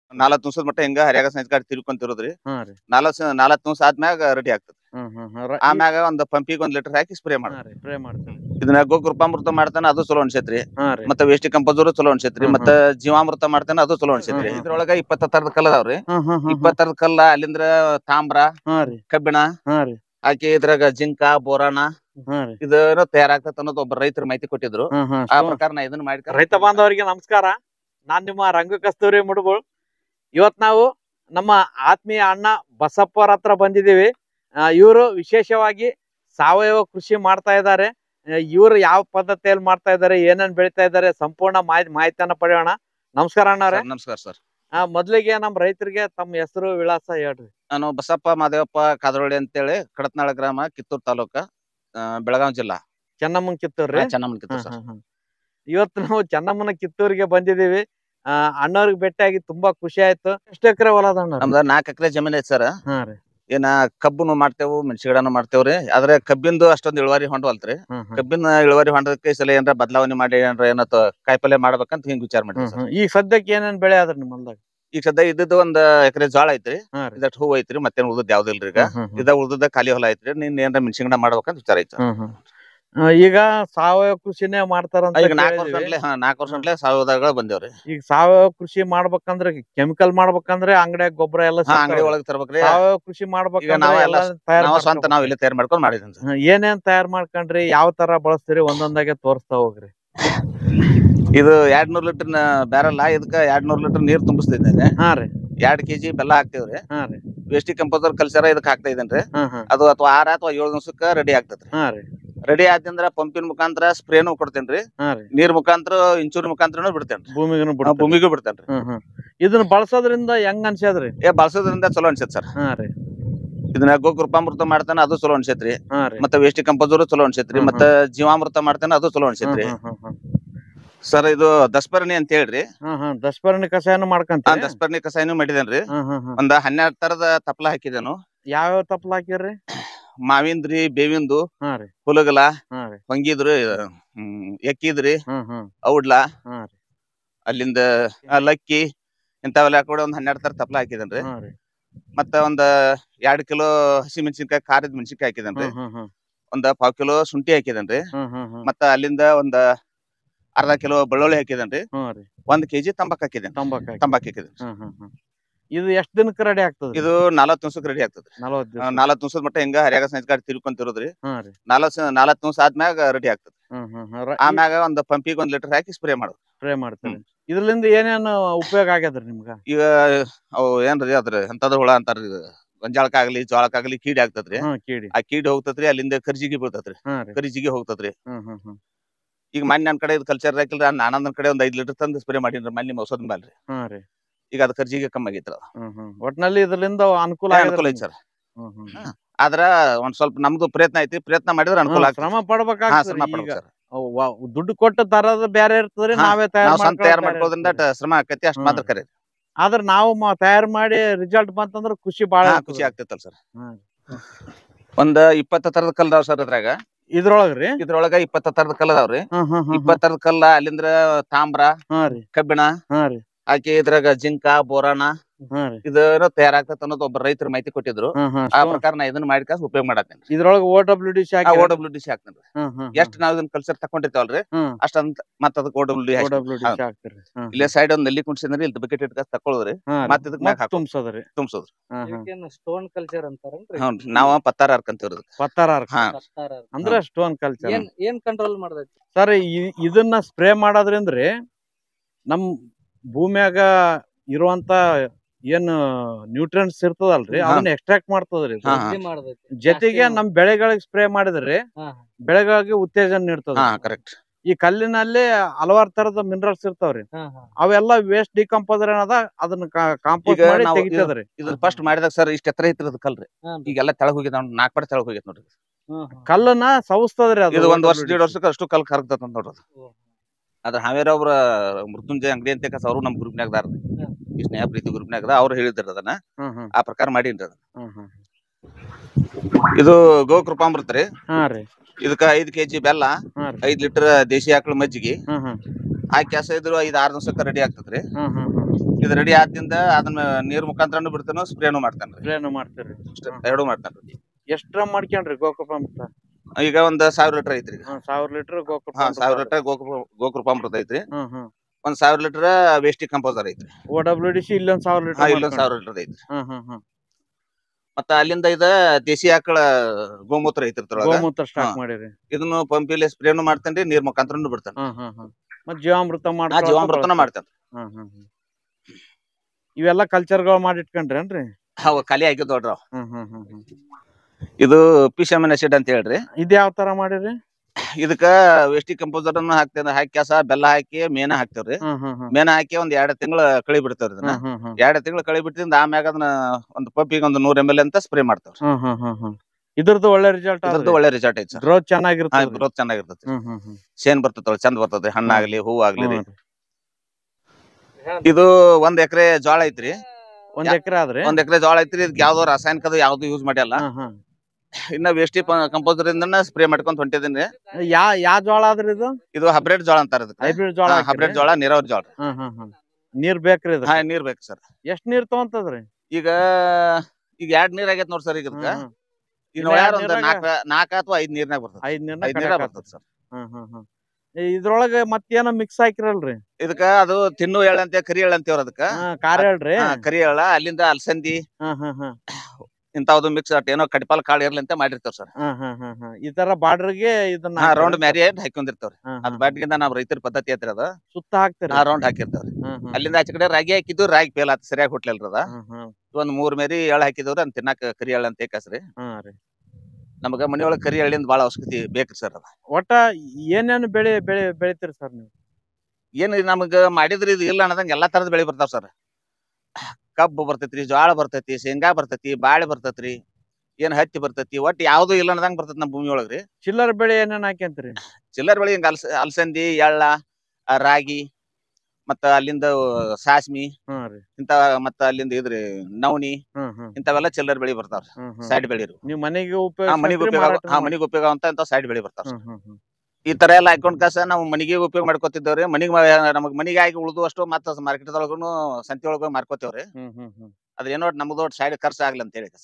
4 ದಿವಸದ ಮಟ್ಟ ಹಿಂಗ ಹರ್ಯಾಗ ಸಂಸ್ಕಾರ ತಿರ್ಕೊಂತಿರೋದ್ರಿ. ಹಾ ರೀ 4 ದಿವಸ ಆದ್ಮ್ಯಾಗ ರೆಡಿ ಆಗ್ತದೆ. ಆಮ್ಯಾಗ ಒಂದ್ ಪಂಪಿಗೆ 1 ಲೀಟರ್ ಹಾಕಿ ಸ್ಪ್ರೇ ಮಾಡ್ರಿ. ಸ್ಪ್ರೇ ಮಾಡ್ತೀರಿ. ಇದನ್ನ ಗೋಕೃಪಾಮೃತ ಮಾಡ್ತಾನ ಅದು ಚಲೋ ಅನ್ಸೈತ್ರಿ. ಹಾ ರೀ ಮತ್ತ ವೇಸ್ಟಿ ಕಂಪೋಸರ್ ಚಲೋ ಅನ್ಸೈತ್ರಿ. ಮತ್ತ ಜೀವಾಮೃತ ಮಾಡ್ತಾನ ಅದು ಚಲೋ ಅನ್ಸೈತ್ರಿ. ಇದ್ರೊಳಗ 20 ತರದ ಕಲ್ಲ ಅದಾವ್ರಿ. 20 ತರದ ಕಲ್ಲ ಅಲ್ಲಿಂದ್ರ ತಾಮ್ರ, ಕಬ್ಬಿಣ ಹಾಕಿ ಇದ್ರಾಗ ಜಿಂಕ, ಬೋರಾನ ಇದನ್ನ ತಯಾರಾಗ್ತದ ಅನ್ನೋದು ಒಬ್ಬ ರೈತರ ಮಾಹಿತಿ ಕೊಟ್ಟಿದ್ರು. ಆ ಪ್ರಕಾರ ನಾ ಇದನ್ನ ಮಾಡಿ. ರೈತ ಬಾಂಧವರಿಗೆ ನಮಸ್ಕಾರ. ನಾನ್ ನಿಮ್ಮ ರಂಗ ಕಸ್ತೂರಿ ಮುಡುಗೋಳ್. ಇವತ್ ನಾವು ನಮ್ಮ ಆತ್ಮೀಯ ಅಣ್ಣ ಬಸಪ್ಪರ ಹತ್ರ ಬಂದಿದ್ದೀವಿ. ಇವರು ವಿಶೇಷವಾಗಿ ಸಾವಯವ ಕೃಷಿ ಮಾಡ್ತಾ ಇದ್ದಾರೆ. ಇವರು ಯಾವ ಪದ್ಧತಿಯಲ್ಲಿ ಮಾಡ್ತಾ ಇದ್ದಾರೆ, ಏನೇನ್ ಬೆಳಿತಾ ಇದ್ದಾರೆ, ಸಂಪೂರ್ಣ ಮಾಹಿತಿಯನ್ನ ಪಡೆಯೋಣ. ನಮಸ್ಕಾರ ಅಣ್ಣವ್ರೆ. ನಮಸ್ಕಾರ ಸರ್. ಮೊದ್ಲಿಗೆ ನಮ್ಮ ರೈತರಿಗೆ ತಮ್ಮ ಹೆಸರು ವಿಳಾಸ ಹೇಳ್ರಿ. ನಾನು ಬಸಪ್ಪ ಮಾದೇವಪ್ಪ ಕಾದರೊಳ್ಳಿ ಅಂತೇಳಿ ಕಡತ್ನಾಳ ಗ್ರಾಮ, ಕಿತ್ತೂರ್ ತಾಲೂಕ, ಬೆಳಗಾವಿ ಜಿಲ್ಲಾ. ಚೆನ್ನಮ್ಮನ ಕಿತ್ತೂರ್ರಿ? ಚೆನ್ನಮ್ಮನ ಕಿತ್ತೂರ್ ಸರ್. ಇವತ್ತು ನಾವು ಚೆನ್ನಮ್ಮನ ಕಿತ್ತೂರಿಗೆ ಬಂದಿದ್ದೀವಿ. ಅಣ್ಣವ್ರಿಗೆ ಭೇಟಿಯಾಗಿ ತುಂಬಾ ಖುಷಿ ಆಯ್ತು. ಎಷ್ಟು ಎಕರೆ ಹೊಲ ಅದ ಅಣ್ಣ? ನಮ್ದ 4 ಎಕರೆ ಜಮೀನ್ ಐತಿ ಸರ್. ಏನ ಕಬ್ಬುನು ಮಾಡ್ತೇವು, ಮೆಣಸಿ ಗಿಡನು ಮಾಡ್ತೇವ್ರಿ. ಆದ್ರೆ ಕಬ್ಬಿಂದು ಅಷ್ಟೊಂದು ಇಳುವರಿ ಹೊಂಡವಲ್ರಿ. ಕಬ್ಬಿನ ಇಳುವರಿ ಹೊಂಡದಕ್ಕೆ ಈ ಸಲ ಏನಾರ ಬದಲಾವಣೆ ಮಾಡಿ ಏನಾರ ಕಾಯಿಪಲ್ಲೆ ಮಾಡ್ಬೇಕಂತ ಹಿಂಗ್ ವಿಚಾರ ಮಾಡಿದ್ವಿ. ಈಗ ಸದ್ಯಕ್ಕೆ ಏನೇನ್ ಬೆಳೆ ಆದ್ರಿ ನಿಮ್ಮ ಹೊಲದಾಗ? ಈಗ ಸದ್ಯ ಇದ್ದದ್ದು 1 ಎಕರೆ ಜೋಳ ಐತ್ರಿ. ಇದಷ್ಟು ಹೂ ಐತ್ರಿ. ಮತ್ತೇನ್ ಉಳ್ದದ್ ಯಾವ್ದು ಇಲ್ರಿ. ಈಗ ಉಳ್ದದ ಖಾಲಿ ಹೊಲ ಐತ್ರಿ. ನೀನ್ ಏನಾರ ಮೆಣಸಿ ಗಿಡ ಮಾಡ್ಬೇಕಂತ ವಿಚಾರ ಐತಿ. ಈಗ ಸಾವಯವ ಕೃಷಿನೇ ಮಾಡ್ತಾರಂತ. ಈಗ 4 ವರ್ಷ ಸಾವಯವದಾಗ ಬಂದೇವ್ರಿ. ಈಗ ಸಾವಯವ ಕೃಷಿ ಮಾಡ್ಬೇಕಂದ್ರೆ ಕೆಮಿಕಲ್ ಮಾಡ್ಬೇಕಂದ್ರೆ ಅಂಗಡಿಯಾಗ ಗೊಬ್ಬರ ಎಲ್ಲ ಅಂಗಡಿ ಒಳಗ್ ತರ್ಬೇಕ್ರಿ. ಸಾವಯವ ಕೃಷಿ ಮಾಡ್ಬೇಕಂದ್ರೆ ಸ್ವಂತ ನಾವ್ ಇಲ್ಲಿ ತಯಾರು ಮಾಡ್ಕೊಂಡ್ ಮಾಡಿದ್ರಿ. ಏನೇನ್ ತಯಾರು ಮಾಡ್ಕೊಂಡ್ರಿ, ಯಾವ ತರ ಬಳಸ್ತೀರಿ ಒಂದೊಂದಾಗೆ ತೋರಿಸ್ತಾ ಹೋಗ್ರಿ. ಇದು 200 ಲೀಟರ್ ಬ್ಯಾರಲ್. ಇದಕ್ಕ 200 ಲೀಟರ್ ನೀರ್ ತುಂಬಿಸ್ತಿದ್ದೇನೆ. 2 ಕೆಜಿ ಬೆಲ್ಲ ಹಾಕ್ತೇವ್ರಿ. ವೇಸ್ಟಿ ಕಂಪೋಸರ್ ಕಲ್ಚರ್ ಇದಕ್ ಹಾಕ್ತಾ ಇದೇನ್ರಿ. ಅದು ಅಥವಾ 6 ಅಥವಾ 7 ದಿವಸಕ್ಕ ರೆಡಿ ಆಗ್ತದ್ರಿ. ರೆಡಿ ಆದ್ರಿಂದ ಪಂಪಿನ ಮುಖಾಂತರ ಸ್ಪ್ರೇನು ಕೊಡ್ತೇನ್ರಿ. ನೀರ್ ಮುಖಾಂತರ, ಇಂಚೂರ್ ಮುಖಾಂತರನು ಬಿಡ್ತೇನ್ರಿ. ಭೂಮಿಗೂ ಬಿಡ್ತೇನ್ರಿ. ಇದನ್ನ ಬಳಸೋದ್ರಿಂದ ಹೆಂಗ್ ಅನ್ಸದ್ರಿ? ಬಳಸೋದ್ರಿಂದ ಚಲೋ ಅನ್ಸತ್ ಸರ್. ಇದನ್ನ ಗೋಕೃಪಾಮೃತ ಮಾಡ್ತಾನ ಅದು ಚಲೋ ಅನ್ಸೈತ್ರಿ. ಮತ್ತ ವೇಸ್ಟಿ ಕಂಪೋಸರ್ ಚಲೋ ಅನ್ಸೈತ್ರಿ. ಮತ್ತ ಜೀವಾಮೃತ ಮಾಡ್ತಾನ ಅದು ಚಲೋ ಅನ್ಸೈತ್ರಿ. ಸರ್ ಇದು ದಸ್ಪರ್ಣಿ ಅಂತ ಹೇಳ್ರಿ. ದಸ್ಪರ್ಣಿ ಕಷಾಯನು ಮಾಡ್ಕಂತ? ದಸ್ಪರ್ಣಿ ಕಷಾಯನು ಮಾಡಿದೇನ್ರಿ. ಒಂದ್ 12 ತರದ ತಪ್ಲ ಹಾಕಿದೇನು. ಯಾವ್ಯಾವ ತಪ್ಲ ಹಾಕಿರ್ರಿ? ಮಾವಿಂದ್ರಿ, ಬೇವಿಂದು, ಹುಲಗಲ, ಹೊಂಗಿದ್ರಿ, ಎಕ್ಕಿದ್ರಿ, ಔಡ್ಲ, ಅಲ್ಲಿಂದ ಲಕ್ಕಿ ಇಂಥವೆಲ್ಲ ಕೂಡ ಒಂದ್ 12 ತರ ತಪ್ಲ ಹಾಕಿದೇನ್ರಿ. ಮತ್ತ ಒಂದ್ 2 ಕಿಲೋ ಹಸಿ ಮೆಣಸಿನ್ಕಾಯಿ, ಖಾರದ ಮೆಣಸಿನ್ಕಾಯಿ ಹಾಕಿದೇನ್ರಿ. ಒಂದ್ 1/4 ಕಿಲೋ ಶುಂಠಿ ಹಾಕಿದೇನ್ರಿ. ಮತ್ತ ಅಲ್ಲಿಂದ ಒಂದ್ ಅರ್ಧ ಕಿಲೋ ಬೆಳ್ಳುಳ್ಳಿ ಹಾಕಿದೇನ್ರಿ. 1 ಕೆಜಿ ತಂಬಾಕ್ ಹಾಕಿದೇನ್. ತಂಬಾಕ್ ಹಾಕಿದೇನ್. ಇದು ಎಷ್ಟ್ ದಿನಕ್ಕೆ ರೆಡಿ ಆಗ್ತದ? ಇದು 40 ದಿವಸಕ್ಕೆ ರೆಡಿ ಆಗ್ತದ್ರಿ. 40 ದಿವಸದ ಮಟ್ಟ ಹಿಂಗ ಹರ್ಯಾಗ ಸಂಸ್ಕಾರ ತಿರ್ಕೊಂತಿರೋದ್ರಿ. 4 ದಿವಸ ಆದ್ಮ್ಯಾಗ ರೆಡಿ ಆಗ್ತದ. ಆಮ್ಯಾಗ ಒಂದ್ ಪಂಪಿಗೆ 1 ಲೀಟರ್ ಹಾಕಿ ಸ್ಪ್ರೇ ಮಾಡೋದು. ಸ್ಪ್ರೇ ಮಾಡ್ತೀರಿ. ಇದ್ರಲಿಂದ ಏನೇನು ಉಪಯೋಗ ಆಗ್ಯದ್ರಿ ನಿಮ್ಗ? ಈಗ ಅವು ಏನ್ರಿ ಅದ್ರ ಎಂತದ ಹುಳ ಅಂತಾರ್ರಿ. ಗೊಂಜಾಳಕ್ಕಾಗ್ಲಿ ಜೋಳಕ್ಕಾಗ್ಲಿ ಕೀಡಿ ಆಗ್ತದ್ರಿ. ಆ ಕೀಡಿ ಹೋಗ್ತದ್ರಿ. ಅಲ್ಲಿಂದ ಕರ್ಜಿಗಿ ಬೀಳ್ತದ್ರಿ. ಕರ್ಜಿಗಿ ಹೋಗ್ತದ್ರಿ. ಈಗ ಮನ್ನಿ ನನ್ ಕಡೆ ಇದು ಕಲ್ಚರ್ ಹಾಕಿಲ್ರಿ. ಆನಂದನ್ ಕಡೆ ಒಂದ್ 5 ಲೀಟರ್ ತಂದು ಸ್ಪ್ರೇ ಮಾಡಿನ್ರಿ ಮನ್ನಿ ಔಷಧ ಮೇಲ್ರಿ. ಈಗ ಅದ್ ಕರ್ಜಿಗೆ ಕಮ್ಮಿ ಆಗೈತ್ರ. ಒಟ್ನಲ್ಲಿ ಇದರಿಂದ ಅನುಕೂಲ ಐತಿ ಸರ್. ಆದ್ರ ಒಂದ್ ಸ್ವಲ್ಪ ನಮ್ದು ಪ್ರಯತ್ನ ಐತಿ. ಪ್ರಯತ್ನ ಮಾಡಿದ್ರೆ ಅನುಕೂಲ ಆಗ್ತದೆ. ಶ್ರಮ ಪಡ್ಬೇಕಾಗ್ತದೆ. ದುಡ್ಡು ಕೊಟ್ಟು ತರದ ಬೇರೆ ಇರ್ತದ್ರಿ. ನಾವೇ ತಯಾರು ಮಾಡ್ಕೊಳ್ಳೋದ್ರಿಂದ ಶ್ರಮ ಆಕತಿ. ಅಷ್ಟ್ ಮಾತ್ರ ಕರೆ. ಆದ್ರ ನಾವು ತಯಾರು ಮಾಡಿ ರಿಸಲ್ಟ್ ಬಂತಂದ್ರ ಖುಷಿ ಬಾಳ ಖುಷಿ ಆಗ್ತೈತಲ್ ಸರ್. ಒಂದ್ 20 ತರದ ಕಲ್ ಅದಾವ ಸರ್ ಇದ್ರಾಗ. ಇದ್ರೊಳಗ್ರಿ? ಇದ್ರೊಳಗ 20 ತರದ ಕಲ್ ಅದಾವ್ರಿ. 20 ತರದ ಕಲ್ಲ ಅಲ್ಲಿಂದ್ರ ತಾಮ್ರ, ಕಬ್ಬಿಣ ಹಾಕಿ ಇದ್ರಾಗ ಜಿಂಕ, ಬೋರಾನ ಇದನ್ನ ತಯಾರಾಗ್ತದ ಅನ್ನೋದು ಒಬ್ಬ ರೈತರ ಮಾಹಿತಿ ಕೊಟ್ಟಿದ್ರು. ಆ ಪ್ರಕಾರ ನಾ ಇದನ್ನ ಮಾಡಿ ಉಪಯೋಗ ಮಾಡತ್ತೇನೆ. ಇದ್ರೊಳಗ OWDC ಹಾಕ್ತೇನ್ರಿ. ಎಷ್ಟ್ ನಾವ್ ಇದನ್ನ ಕಲ್ಚರ್ ತಕೊಂಡಿರ್ತೇವಲ್ರಿ ಅಷ್ಟಂತ ಮತ್ತ ಅದಕ್ಕೆ OWDC ಹಾಕ್ತಿರಿ. ಇಲ್ಲೇ ಸೈಡ್ ಒಂದ್ ನಲ್ಲಿ ಕುಣ್ಸಿದ್ರಿ. ಇಲ್ಲಿ ಬಕೆಟ್ ಇಟ್ಕ ತಕೊಳ್ಳೋದ್ರಿ. ಮತ್ತ ಇದಕ್ಕೆ ತುಂಬಿಸೋದ್ರಿ. Stone culture ಅಂತಾರಲ್ರಿ? ಹ್ಞೂ ನಾವ್ ಪತ್ತಾರ ಹಾರ್ಕಂತೀವ್ರಿ. ಅಂದ್ರೆ ಸ್ಟೋನ್ ಕಲ್ಚರ್ ಏನ್ ಕಂಟ್ರೋಲ್ ಮಾಡ್ತೈತಿ ಸರ್? ಇದನ್ನ ಸ್ಪ್ರೇ ಮಾಡೋದ್ರಿಂದ್ರಿ ನಮ್ ಭೂಮಿಯಾಗ ಇರುವಂತ ಏನ್ ನ್ಯೂಟ್ರಿಯೆಂಟ್ಸ್ ಇರ್ತದಲ್ರಿ ಅದನ್ನ ಎಕ್ಸ್ಟ್ರಾಕ್ಟ್ ಮಾಡ್ತದ್ರಿ. ಜೊತೆಗೆ ನಮ್ ಬೆಳೆಗಳಿಗೆ ಸ್ಪ್ರೇ ಮಾಡಿದ್ರಿ ಬೆಳೆಗಳಿಗೆ ಉತ್ತೇಜನ ನೀಡ್ತದ. ಕರೆಕ್ಟ್. ಈ ಕಲ್ಲಿನಲ್ಲಿ ಹಲವಾರು ತರದ ಮಿನರಲ್ಸ್ ಇರ್ತಾವ್ರಿ. ಅವೆಲ್ಲ ವೇಸ್ಟ್ ಡಿಕಂಪೋಸರ್ ಏನದ ಅದನ್ನ ಕಾಂಪೋಸ್ಟ್ ಮಾಡಿ ತೆಗಿತದ್ರಿ. ಇದು ಫಸ್ಟ್ ಮಾಡಿದಾಗ ಸರ್ ಇಷ್ಟ ಎತ್ತರ ಇರ್ತದ ಕಲ್ರಿ. ಈಗೆಲ್ಲ ತೆಳಗ್ ಹೋಗಿದ್ 4 ಪಟ ತೆಳಗ್ ಹೋಗಿತ್ ನೋಡ್ರಿ. ಕಲ್ಲನ್ನ ಸವಸ್ತದ್ರಿ. ಇದು 1 ವರ್ಷ 1.5 ವರ್ಷಕ್ಕೆ ಅಷ್ಟು ಕಲ್ ಕರಗ್ತದ ನೋಡ್ರಿ. ಅದ್ರ ಹಾವೇರಿ ಒಬ್ರ ಮೃತ್ಯುಂಜಯ ಅಂಗಡಿ ಅಂತ ಅವರು ನಮ್ ಗ್ರೂಪ್ನಾಗ ಅದಾರ್ರಿ. ಈ ಸ್ನೇಹ ಪ್ರೀತಿ ಗ್ರೂಪ್ನಾಗ ಅವ್ರು ಹೇಳಿದ್ರ ಅದನ್ನ. ಆ ಪ್ರಕಾರ ಮಾಡೀನ್ರಿ ಅದನ್ನ. ಇದು ಗೋಕೃಪಾಮೃತ ರೀ. ಇದಕ್ಕ 5 ಕೆಜಿ ಬೆಲ್ಲ, 5 ಲೀಟರ್ ದೇಶಿ ಆಕಳ ಮಜ್ಜಿಗೆ ಹಾಕಿ ಇದ್ರು 5-6 ದಿವಸಕ್ಕೆ ರೆಡಿ ಆಗ್ತದ್ರಿ. ಇದು ರೆಡಿ ಆದಿಂದ ಅದನ್ನ ನೀರ್ ಮುಖಾಂತರನು ಬಿಡ್ತಾನು ಸ್ಪ್ರೇನು ಮಾಡ್ತಾನ್ರಿ. ಸ್ಪ್ರೇನು ಮಾಡ್ತೀರಿ. ಎರಡು ಮಾಡ್ತಾನ್ರಿ. ಎಷ್ಟ್ ಡ್ರಮ್ ಮಾಡ್ಕೊಂಡ್ರಿ ಗೋಕೃಪಾಮೃತ? ಈಗ ಒಂದ್ 1000 ಲೀಟರ್ ಐತ್ರಿ. 1000 ಲೀಟರ್ ಗೋಕೃಪಾಮೃತ. 1000 ಲೀಟರ್ ಗೋಕೃಪಾಮೃತ ಐತ್ರಿ. ಒಂದ್ 1000 ಲೀಟರ್ ವೇಸ್ಟಿ ಕಂಪೋಸರ್ ಐತ್ರಿ. OWDC ಇಲ್ಲೊಂದ್ 1000 ಲೀಟರ್. ಇಲ್ಲೊಂದ್ 1000 ಲೀಟರ್ ಐತ್ರಿ. ಮತ್ತ ಅಲ್ಲಿಂದ ಇದ ದೇಸಿ ಆಕಳ ಗೋಮೂತ್ರ ಐತ್ರಿ. ಗೋಮೂತ್ರ ಸ್ಟಾಕ್ ಮಾಡಿರಿ. ಇದನ್ನು ಪಂಪಿಲಿ ಸ್ಪ್ರೇನು ಮಾಡ್ತೇನ್ರಿ, ನೀರ್ ಮುಖಾಂತರನು ಬಿಡ್ತಾನೆ. ಮತ್ ಜೀವಾಮೃತ ಜೀವಾಮೃತನ ಮಾಡ್ತಾನೆ. ಇವೆಲ್ಲ ಕಲ್ಚರ್ಗಳು ಮಾಡಿ ಇಟ್ಕೊಂಡ್ರೇನ್ರಿ? ಅವ ಖಾಲಿ ಆಗಿದ್ ನೋಡ್ರಿ ಅವ್. ಇದು ಪಿಶಮಿನ್ ಆಸಿಡ್ ಅಂತ ಹೇಳ್ರಿ. ಇದ್ ಯಾವ ತರ ಮಾಡಿರಿ? ಇದಕ್ಕ ವೇಸ್ಟಿ ಕಂಪೋಸರ್ ಅನ್ನು ಹಾಕ್ತೇವೆ, ಹಾಕಿ ಕಸ ಬೆಲ್ಲ ಹಾಕಿ ಮೇನ ಹಾಕ್ತೇವ್ರಿ. ಮೇನ ಹಾಕಿ ಒಂದ್ 2 ತಿಂಗಳ ಕಳಿ ಬಿಡ್ತೇವ್ರಿ. ಇದನ್ನ 2 ತಿಂಗಳ ಕಳಿ ಬಿಟ್ಟಿಂದ ಆಮ್ಯಾಗ ಅದನ್ನ ಒಂದ್ ಪಂಪಿಗೆ ಒಂದು 100 ml ಅಂತ ಸ್ಪ್ರೇ ಮಾಡ್ತೇವ್ರಿ. ಇದ್ರದ್ದು ಒಳ್ಳೆ ರಿಸಲ್ಟ್. ಒಳ್ಳೆ ರಿಸಲ್ಟ್ ಐತಿ ಸರ್. ಗ್ರೋತ್ ಚೆನ್ನಾಗಿರುತ್ತೆ. ಗ್ರೋತ್ ಚೆನ್ನಾಗಿರ್ತೈತಿ. ಶೇನ್ ಬರ್ತೈತಿ, ಚಂದ ಬರ್ತೈತಿ, ಹಣ್ಣಾಗ್ಲಿ ಹೂವಾಗ್ಲಿ ರೀ. ಇದು 1 ಎಕರೆ ಜೋಳ ಐತ್ರಿ. 1 ಎಕರೆ ಆದ್ರೆ 1 ಎಕರೆ ಜೋಳ ಐತ್ರಿ. ಇದಕ್ಕೆ ಯಾವ್ದೋ ರಾಸಾಯನಿಕದ ಯಾವ್ದು ಯೂಸ್ ಮಾಡಿಲ್ಲ. ಇನ್ನ ವೇಸ್ಟಿ ಕಂಪೋಸರ್ ಇಂದ ಸ್ಪ್ರೇ ಮಾಡ್ಕೊಂಡ್ ಹೊಂಟಿದೀನಿ. ಯಾ ಜೋಳ ಆದ್ರಿ ಇದು? ಇದು ಹೈಬ್ರಿಡ್ ಜೋಳ ಅಂತಾರ. ಹೈಬ್ರಿಡ್ ಜೋಳ. ಹೈಬ್ರಿಡ್ ಜೋಳ, ನೀರಾವರಿ ಜೋಳ. ನೀರ್ ಬೇಕ್ರಿ ಇದು? ನೀರ್ ಬೇಕು ಸರ್. ಎಷ್ಟ್ ನೀರ್ ತಗೊಂತದ್ರಿ? ಈಗ 2 ನೀರ್ ಆಗೈತ್ ನೋಡ್ ಸರ್. ಈಗ ಒಂದ್ 4 ಅಥವಾ 5 ನೀರ್ನಾಗ ಬರ್ತದೆ. 5 ನೀರ್ನಾಗ ಬರ್ತದೆ ಸರ್. ಇದ್ರೊಳಗ ಮತ್ತೇನೋ ಮಿಕ್ಸ್ ಹಾಕಿರಲ್ರಿ? ಇದಕ್ಕ ಅದು ತಿನ್ನು ಎಳ್ಳ ಅಂತ, ಕರಿ ಎಳ್ಳ ಅಂತೇವ್ರ. ಅದಕ್ಕ ಕಾರ ಹೇಳ್ರಿ. ಕರಿ ಎಳ್ಳ, ಅಲ್ಲಿಂದ ಅಲಸಂದಿ ಇಂತಾವ್ದು ಮಿಕ್ಸ್ ಏನೋ ಕಡಿಪಾಲ್ ಕಾಳು ಇರ್ಲಿ ಅಂತ ಮಾಡಿರ್ತಾವ ಸರ್. ಈ ತರ ಬಾರ್ಡರ್ಗೆ ಇದನ್ನ ರೌಂಡ್ ಮ್ಯಾರಿ ಹಾಕೊಂಡಿರ್ತಾವ್ರಿ. ಅದ್ ಬಾಟ್ಗಿಂದ ನಾವ್ ರೈತರ ಪದ್ಧತಿ ಐತ್ರಿ. ಅದ ಸುತ್ತ ಹಾಕ್ತಿರಿ. ರೌಂಡ್ ಹಾಕಿರ್ತಾವ್ರಿ. ಅಲ್ಲಿಂದ ಆಚೆ ಕಡೆ ರಾಗಿ ಹಾಕಿದ್ದು, ರಾಗಿ ಫೇಲ್ ಆತ, ಸರಿಯಾಗಿ ಹುಟ್ಲಿಲ್ರಿ ಅದ. ಒಂದ್ 3 ಮೇರಿ ಎಳ್ಳ ಹಾಕಿದವ್ರಿ. ಅದ್ ತಿನ್ನಾಕ ಕರಿ ಎಳ್ಳ ಅಂತ ಹೆಸರಿ. ನಮಗ ಮನಿಯೊಳಗ ಕರಿ ಎಳ್ಳಿಂದ ಬಾಳ ಅವಶ್ಯಕತೆ ಬೇಕ್ರಿ ಸರ್. ಅದ ಒಟ್ಟ ಏನೇನು ಬೆಳಿತೀರಿ ಸರ್ ನೀವು? ಏನ್ ನಮಗ ಮಾಡಿದ್ರಿ ಇದು ಇಲ್ಲ ಅನ್ನದಂಗ ಎಲ್ಲಾ ತರದ ಬೆಳಿ ಬರ್ತಾವ ಸರ್. ಕಬ್ಬು ಬರ್ತೈತ್ರಿ, ಜೋಳ ಬರ್ತೈತಿ, ಶೇಂಗಾ ಬರ್ತೈತಿ, ಬಾಳೆ ಬರ್ತೈತ್ರಿ, ಹತ್ತಿ ಬರ್ತೈತಿ. ಒಟ್ಟು ಯಾವ್ದು ಇಲ್ಲ ಅನ್ನದಂಗ ಬರ್ತೈತಿ ನಮ್ಮ ಭೂಮಿ ಒಳಗ್ರಿ. ಚಿಲ್ಲರ್ ಬೆಳೆ ಏನೇನ್ ಹಾಕ್ಯಂತ್ರಿ? ಚಿಲ್ಲರ್ ಬೆಳಿ ಹಿಂಗ ಅಲಸಂದಿ, ಎಳ್ಳ, ರಾಗಿ, ಮತ್ತ ಅಲ್ಲಿಂದ ಸಾಸ್ಮಿ ಇಂತ, ಮತ್ತ ಅಲ್ಲಿಂದ ಇದ್ರಿ ನವಣಿ, ಇಂತಾವೆಲ್ಲ ಚಿಲ್ಲರ್ ಬೆಳಿ ಬರ್ತಾವ್ರಿ. ಸೈಡ್ ಬೆಳಿ ನೀವು ಮನೆಗೆ ಮನಿಗೆ ಉಪಯೋಗ ಅಂತ ಸೈಡ್ ಬೆಳಿ ಬರ್ತಾವ. ಈ ತರ ಎಲ್ಲ ಹಾಕೊಂಡ್ ಕಾಸ ನಾವು ಮನಿಗೆ ಉಪಯೋಗ ಮಾಡ್ಕೋತಿದ್ದೇವ್ರಿ. ನಮಗ್ ಮನಿಗೆ ಆಗಿ ಉಳ್ದು ಅಷ್ಟು ಮತ್ತ ಮಾರ್ಕೆಟ್ ಒಳಗೂ ಸಂತಿ ಒಳಗ ಮಾರ್ಕೋತೇವ್ರಿ. ಅದೇನೋ ನಮ್ದು ಸೈಡ್ ಖರ್ಚು ಆಗ್ಲಿ ಅಂತ ಹೇಳಿ.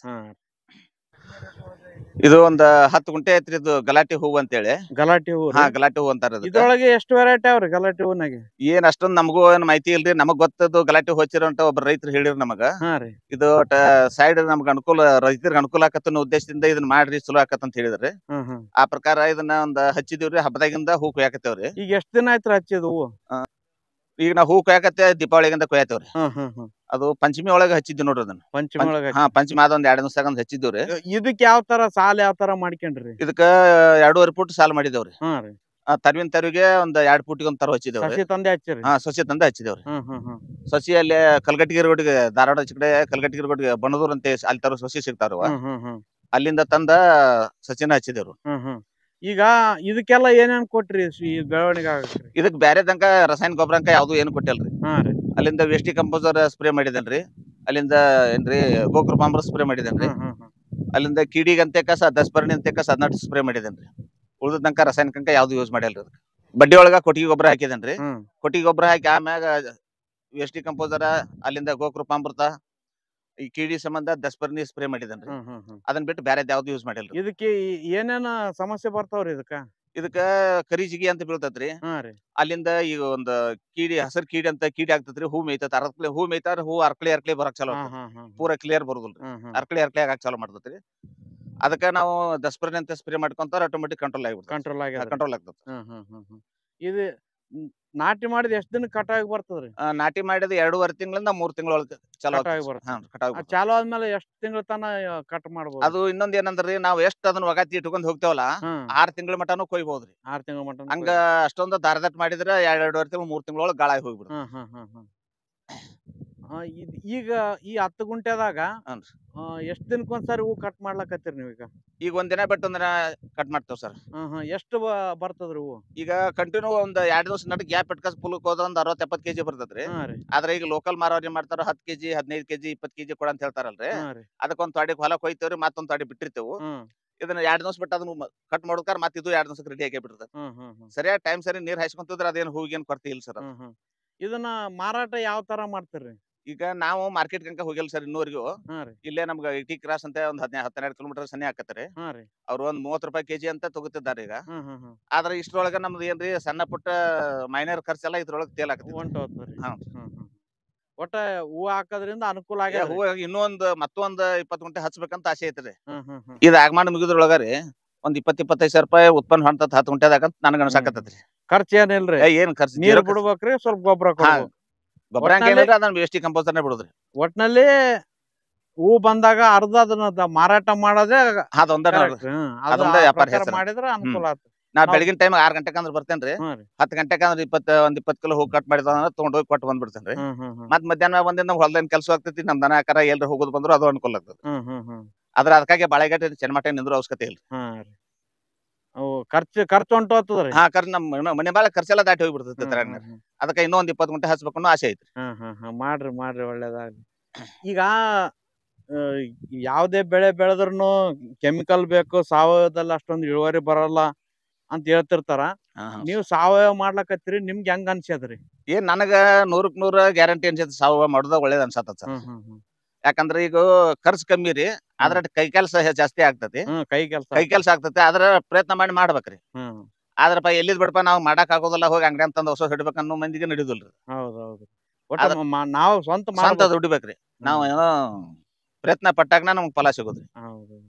ಇದು ಒಂದ್ 10 ಗುಂಟೆ ಐತ್ರಿ. ಇದು ಗಲಾಟಿ ಹೂವು ಅಂತ ಹೇಳಿ. ಗಲಾಟಿ ಹೂ? ಗಲಾಟಿ ಹೂ ಅಂತಾರ. ಇದ್ರೊಳಗೆ ಎಷ್ಟು ವೆರೈಟಿ ಅವ್ರಿ ಗಲಾಟಿ ಹೂನಾಗೆ? ಏನ್ ಅಷ್ಟೊಂದ್ ನಮಗೂ ಏನ್ ಮಾಹಿತಿ ಇಲ್ರಿ. ನಮಗ್ ಗೊತ್ತದ್ದು ಗಲಾಟಿ ಹಚ್ಚಿರೋ ಅಂತ ಒಬ್ಬ ರೈತರು ಹೇಳಿರಿ ನಮಗ. ಇದು ಸೈಡ್ ನಮ್ಗ ಅನುಕೂಲ, ರೈತರಿಗೆ ಅನುಕೂಲ ಆಕತ್ತ ಉದ್ದೇಶದಿಂದ ಇದನ್ನ ಮಾಡ್ರಿ, ಚಲೋ ಆಕತ್ ಅಂತ ಹೇಳಿದ್ರಿ. ಆ ಪ್ರಕಾರ ಇದನ್ನ ಒಂದ್ ಹಚ್ಚಿದಿವ್ರಿ. ಹಬ್ಬದಾಗಿಂದ ಹೂ ಕೊಯ್ಯಾಕತ್ತೇವ್ರಿ. ಈಗ ಎಷ್ಟ್ ದಿನ ಆಯ್ತು ಹಚ್ಚಿದ ಹೂವು? ಈಗ ನಾವು ಹೂ ಕೊಯ್ಯಾಕತ್ತೆ ದೀಪಾವಳಿಗಿಂದ ಕೊಯ್ಯಾತೇವ್ರಿ. ಅದು ಪಂಚಮಿ ಒಳಗ ಹಚ್ಚಿದ್ವಿ ನೋಡ್ರಿ ಅದನ್ನ. ಪಂಚಮಿ ಒಳಗ? ಪಂಚಮಿ ಆದ ಒಂದ್ 2 ದಿವಸ ಹಚ್ಚಿದ್ವಿ. ಇದಕ್ ಯಾವ ತರ ಸಾಲ ಯಾವ ತರ ಮಾಡ್ಕೊಂಡ್ರಿ? ಇದಕ್ಕ 2.5 ಫೂಟ್ ಸಾಲ ಮಾಡಿದೇವ್ರಿ. ತರ್ವಿನ ತರ್ವಿಗೆ ಒಂದ್ 2 ಫೂಟಿಗೆ ಒಂದ್ ತರ ಹಚ್ಚಿದೇವ್ರಿ. ಸಸಿ ತಂದೆ ಹಚ್ಚಿರಿ? ಸಸಿ ತಂದೆ ಹಚ್ಚಿದೇವ್ರಿ. ಸಸಿ ಅಲ್ಲಿ ಕಲ್ಗಟ್ಟಿಗಿರಿ ರೋಡ್ಗೆ, ಧಾರವಾಡ ಕಡೆ ಕಲ್ಗಟ್ಟಿಗಿರಿ ರೋಡ್ಗೆ ಬಣದೂರ್ ಅಂತ ಅಲ್ಲಿ ತರ ಸಸಿ ಸಿಗ್ತಾರವ. ಅಲ್ಲಿಂದ ತಂದ ಸಸಿನ ಹಚ್ಚಿದೇವ್ರು. ಈಗ ಇದಕ್ಕೆಲ್ಲ ಏನೇನ್ ಕೊಟ್ರಿ ಬೆಳವಣಿಗೆ? ಇದಕ್ ಬ್ಯಾರೆದಂಕ ರಾಸಾಯನಿಕ ಗೊಬ್ಬರ ಅಂಕ ಯಾವ್ದು ಏನು ಕೊಟ್ಟಿಲ್ರಿ. ಅಲ್ಲಿಂದ ವೇಸ್ಟಿ ಕಂಪೋಸರ್ ಸ್ಪ್ರೇ ಮಾಡಿದೇನ್ರಿ. ಅಲ್ಲಿಂದ ಏನ್ರಿ ಗೋಕೃಪಾಮೃತ ಸ್ಪ್ರೇ ಮಾಡಿದೇನ್ರಿ. ಅಲ್ಲಿಂದ ಕೀಡಿಗಂತೆ ಕಸ, ದಸ್ಪರ್ಣಿ ಅಂತ ಕಸ 14 ಸ್ಪ್ರೇ ಮಾಡಿದೇನ್ರಿ. ಉಳಿದಂಕ ರಾಸಾಯನಿಕ ಯಾವ್ದು ಯೂಸ್ ಮಾಡಿಲ್ರಿ. ಬಡ್ಡಿ ಒಳಗ ಕೊಟ್ಟಿಗೆ ಗೊಬ್ಬರ ಹಾಕಿದೇನ್ರಿ. ಕೊಟ್ಟಿಗೆ ಗೊಬ್ಬರ ಹಾಕಿ ಆಮ್ಯಾಗ ವೇಸ್ಟಿ ಕಂಪೋಸರ್, ಅಲ್ಲಿಂದ ಗೋಕೃಪಾಮೃತ, ಈ ಕೀಡಿ ಸಂಬಂಧ ದಸ್ಪರ್ಣಿ ಸ್ಪ್ರೇ ಮಾಡಿದೇನ್ರಿ. ಅದನ್ನ ಬಿಟ್ಟು ಬ್ಯಾರೆ ಯಾವ್ದು ಯೂಸ್ ಮಾಡಿಲ್ರಿ. ಇದಕ್ಕೆ ಏನೇನ ಸಮಸ್ಯೆ ಬರ್ತಾವ್ರಿ? ಇದಕ್ಕ ಕರಿಜಿಗಿ ಅಂತ ಬೀಳ್ತೈತ್ರಿ. ಅಲ್ಲಿಂದ ಈಗ ಒಂದ್ ಕೀಡಿ, ಹಸರ್ ಕೀಡಿ ಅಂತ ಕೀಡಿ ಆಗ್ತೈತ್ರಿ. ಹೂ ಮೇಯ್ತೈತಿ. ಹೂ ಮೇಯ್ತಾರ, ಹೂ ಅರ್ಕಳಿ ಬರಕ್ ಚಾಲೋ, ಪೂರಾ ಕ್ಲಿಯರ್ ಬರುದಿಲ್ರಿ. ಅರ್ಕಳಿ ಆಗಾಕ ಚಾಲೋ ಮಾಡ್ತೈತ್ರಿ. ಅದಕ್ಕ ನಾವು ದಸ್ಪರ್ಣಿ ಅಂತ ಸ್ಪ್ರೇ ಮಾಡ್ಕೊಂತಾರ, ಆಟೋಮೆಟಿಕ್ ಕಂಟ್ರೋಲ್ ಆಗ್ತೈತಿ. ಇದು ನಾಟಿ ಮಾಡಿದ ಎಷ್ಟ್ ದಿನ ಕಟಾವಿಗೆ ಬರ್ತದ್ರಿ? ನಾಟಿ ಮಾಡಿದ 2.5 ತಿಂಗಳಿಂದ 3 ತಿಂಗಳೊಳಗ ಚಾಲೋ ಚಾಲೋ ಆದ್ಮೇಲೆ ಎಷ್ಟ್ ತಿಂಗಳ ತನ ಕಟ್ ಮಾಡ್ಬೋದು? ಅದು ಇನ್ನೊಂದ್ ಏನಂದ್ರಿ, ನಾವ್ ಎಷ್ಟ್ ಅದನ್ನ ಒಗಾತಿ ಇಟ್ಕೊಂಡ್ ಹೋಗ್ತೇವಲ್ಲ, 6 ತಿಂಗಳ ಮಟನು ಕೊಯ್ಬೋದ್ರಿ. 6 ತಿಂಗಳ ಮಟ ಹಂಗ ಅಷ್ಟೊಂದು ದಾರದಟ್ ಮಾಡಿದ್ರ 2.5 ತಿಂಗಳು 3 ತಿಂಗಳೊಳಗ ಗಾಳಾಗಿ ಹೋಗ್ಬಿಡ್ರಿ. ಈಗ ಈ 10 ಗುಂಟೆದಾಗ ಎಷ್ಟ್ ದಿನಕ್ಕೊಂದ್ಸರಿ ಹೂ ಕಟ್ ಮಾಡ್ಲಕತ್ತೀರಿ ನೀವೀಗ? ಈಗ ಒಂದ್ ದಿನ ಬಿಟ್ಟು ಒಂದಿನ ಕಟ್ ಮಾಡ್ತೇವ್ ಸರ್. ಎಷ್ಟು ಬರ್ತದ್ರಿ ಹೂವು? ಈಗ ಕಂಟಿನ್ಯೂ ಒಂದ್ 2 ದಿವಸ ನಟ್ ಗ್ಯಾಪ್ ಇಟ್ಕಸ್ ಪುಲ್ಕ್ ಹೋದ ಒಂದ್ 60-70 ಕೆಜಿ ಬರ್ತೈತ್ರಿ. ಆದ್ರೆ ಈಗ ಲೋಕಲ್ ಮಾರವ್ರಿ ಮಾಡ್ತಾರ 10 ಕೆಜಿ, 15 ಕೆಜಿ, 20 ಕೆಜಿ ಕೊಡ ಅಂತ ಹೇಳ್ತಾರಲ್ರಿ. ಅದಕ್ಕೊಂದ್ ತೊಡಿ ಹೊಲ ಕೊಯ್ತೇವ್ರಿ, ಮತ್ತೊಂದ್ ತೊಡಿ ಬಿಟ್ಟಿರ್ತೇವು. ಇದನ್ನ 2 ದಿವಸ ಬಿಟ್ಟು ಅದನ್ನ ಕಟ್ ಮಾಡೋಕಾರ ಮತ್ತೆ ಇದು 2 ದಿವಸಕ್ಕೆ ರೆಡಿ ಆಗಿ ಬಿಡ್ತದೆ. ಸರಿಯಾಗಿ ಟೈಮ್ ಸರಿ ನೀರ್ ಹಾಯ್ಸ್ಕೊಂತಿದ್ರ ಅದೇನು ಹೂವಿಗೇನ್ ಕೊರತೆ ಇಲ್ಲ ಸರ್. ಇದನ್ನ ಮಾರಾಟ ಯಾವ ತರ ಮಾಡ್ತೀರಿ? ಈಗ ನಾವು ಮಾರ್ಕೆಟ್ ಕಂಕ ಹೋಗಿಲ್ಲ ಸರ್ ಇನ್ನೂವರೆಗೂ. ಹಾ ರೀ. ಇಲ್ಲೇ ನಮ್ಗೆ ಐಟಿ ಕ್ರಾಸ್ ಅಂತ ಒಂದ್ 12 ಕಿಲೋಮೀಟರ್ ಸನಿ ಆಕತ್ರಿ. ಹಾ ರೀ. ಅವ್ರು ಒಂದ್ 30 ರೂಪಾಯಿ ಕೆಜಿ ಅಂತ ತಗೋತಿದ್ದಾರೆ ಈಗ. ಹ್ಮ್ ಹ್ಮ್ ಹ್ಮ್. ಆದ್ರೆ ಇಷ್ಟ್ರೊಳಗ ನಮ್ದು ಏನ್ರಿ ಸಣ್ಣ ಪುಟ್ಟ ಮೈನರ್ ಖರ್ಚೆಲ್ಲ ಇದ್ರೊಳಗೆ ತೇಲ್ ಆಕತ್ರಿ. ಹೊಂಟೋತ್ರಿ. ಹಾ. ಹ್ಮ್ ಹ್ಮ್. ಒಟ್ಟ ಹೂವ ಹಾಕೋದ್ರಿಂದ ಅನುಕೂಲ ಏ ಆಗ್ಯದ್ರಿ. ಹೂವ ಇನ್ನೊಂದ್ ಮತ್ತೊಂದ್ 20 ಗುಂಟೆ ಹಚ್ಬೇಕಂತ ಆಸೆ ಐತ್ರಿ. ಹ್ಮ್ ಹ್ಮ್ ಹ್ಮ್. ಇದು ಆಗಮಾನ ಮುಗಿದ್ರೊಳಗ ರೀ ಒಂದ್ 25,000 ರೂಪಾಯಿ ಉತ್ಪನ್ನ ಹೊಂಟತ್ 10 ಗುಂಟೆದಾಗಂತ ನನಗ ಅನ್ಸಾಕತ್ತೈತ್ರಿ. ಖರ್ಚ್ ಏನಿಲ್ರಿ. ಏನ್ ಖರ್ಚು ನೀರ್ ಜೀರೋ ಖರ್ಚು. ಬಿಡ್ಬೇಕ್ರಿ, ಸ್ವಲ್ಪ ಗೊಬ್ಬರ ಹಾ ಕೊಡ್ಬೇಕು. ಗೊಬ್ಬರ ಏನಿಲ್ರಿ ಅದನ್ನ ವೇಸ್ಟಿ ಕಂಪೋಸರ್ನೇ ಬಿಡುದ್ರಿ. ಒಟ್ನಲ್ಲಿ ಹೂ ಬಂದಾಗ ಅರ್ಧ ಅದನ್ನ ಮಾರಾಟ ಮಾಡೋದೇ ಅದೊಂದ correct. ಹ್ಮ್. ಅದು ಅದೊಂದೇ ಆ ವ್ಯಾಪಾರ ಪ್ರಕಾರ ಹೆಸರು. ಮಾಡಿದ್ರ ಅನುಕೂಲ ಆತು. ನಾ ಬೆಳಗಿನ ಟೈಮ್ 6 ಗಂಟೆಗೆ ಅಂದ್ರೆ ಬರ್ತೇನ್ರಿ. ಹ್ಮ್ ರೀ. 10 ಗಂಟೆಗೆ ಅಂದ್ರೆ 20 ಕಿಲೋ ಹೂ ಕಟ್ ಮಾಡಿದ ತಗೊಂಡ್ ಹೋಗಿ ಕೊಟ್ಟು ಬಂದ್ಬಿಡ್ತೇನ್ರಿ. ಹ್ಮ್ ಹ್ಮ್ ಹ್ಮ್. ಮತ್ ಮಧ್ಯಾಹ್ನ ಬಂದಿಂದ ನಮ್ ಹೊಲ್ದೇನ್ ಕೆಲಸ ಆಗ್ತೈತಿ, ನಮ್ ದನ ಕರ ಎಲ್ರು ಹೋಗೋದು ಬಂದ್ರು ಅದು ಅನುಕೂಲ ಆಗ್ತದೆ. ಹ್ಮ್ ಹ್ಮ್ ಹ್ಮ್. ಅದಕ್ಕಾಗಿ ಬಾಳೆಗಟ್ಟೆ ಚೆನ್ನಮಟ್ಟೆ ನಿಂದ್ರು ಅವಶ್ಯಕತೆ ಇಲ್ಲ. ಹಾ ರೀ. ಅವು ಖರ್ಚು ಹೊಂಟೋತದ್ರಿ. ಹಾ ನಮ್ಮ ಮನೆ ಬಾಳ ಖರ್ಚೆಲ್ಲ ದಾಟಿ ಹೋಗ್ಬಿಡ್ತೈತಿ ತರಾಗ. ಅದಕ್ಕೆ ಇನ್ನೊಂದ್ 20 ಗುಂಟೆ ಹಚ್ಬೇಕು ಅನ್ನೋ ಆಸೆ ಐತ್ರಿ. ಹ್ಮ್ ಹ್ಮ್ ಹ್ಮ್. ಮಾಡ್ರಿ ಒಳ್ಳೇದಾಗ್ಲಿ. ಈಗ ಯಾವ್ದೇ ಬೆಳೆ ಬೆಳೆದ್ರುನು ಕೆಮಿಕಲ್ ಬೇಕು, ಸಾವಯವದಲ್ಲಿ ಅಷ್ಟೊಂದು ಇಳುವರಿ ಬರಲ್ಲ ಅಂತ ಹೇಳ್ತಿರ್ತಾರ. ನೀವು ಸಾವಯವ ಮಾಡ್ಲಕತ್ತೀರಿ, ನಿಮ್ಗೆ ಹೆಂಗ್ ಅನ್ಸ್ಯದ್ರಿ? ಏನ್ ನನಗ 100ಕ್ಕೆ 100 ಗ್ಯಾರಂಟಿ ಅನ್ಸೈತಿ ಸಾವಯವ ಮಾಡೋದ ಒಳ್ಳೇದ್ ಅನ್ಸತ್ತ ಸರ್. ಹ್ಮ್ ಹ್ಮ್ ಹ್ಮ್. ಯಾಕಂದ್ರೆ ಈಗ ಖರ್ಚು ಕಮ್ಮಿ ರೀ, ಆದ್ರೆ ಕೈ ಕೆಲಸ ಜಾಸ್ತಿ ಆಗ್ತತಿ. ಹ್ಮ್. ಕೈ ಕೆಲಸ ಆಗ್ತತಿ, ಆದ್ರ ಪ್ರಯತ್ನ ಮಾಡ್ಬೇಕ್ರಿ. ಹ್ಮ್. ಆದ್ರಪ್ಪ ಎಲ್ಲಿದ್ ಬಿಡಪ್ಪ ನಾವು ಮಾಡಕ್ ಆಗೋದಿಲ್ಲ, ಹೋಗಿ ಅಂಗಡಿ ತಂದು ಹೊಸ ಹಿಡ್ಬೇಕನ್ನೋ ಮಂದಿಗೆ ನಡೆಯುದಿಲ್ರಿ. ಹೌದೌದು. ಒಟ್ಟ ನಾವು ಸ್ವಂತ ಸ್ವಂತ ದುಡಿಬೇಕ್ರಿ. ನಾವು ಏನೋ ಪ್ರಯತ್ನ ಪಟ್ಟಾಗನ ನಮ್ಗೆ ಫಲ ಸಿಗೋದ್ರಿ. ಹೌದು.